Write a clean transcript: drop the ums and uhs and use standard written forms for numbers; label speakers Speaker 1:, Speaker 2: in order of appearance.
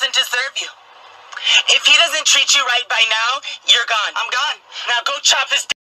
Speaker 1: doesn't deserve you. If he doesn't treat you right by now, you're gone. I'm gone. Now go chop his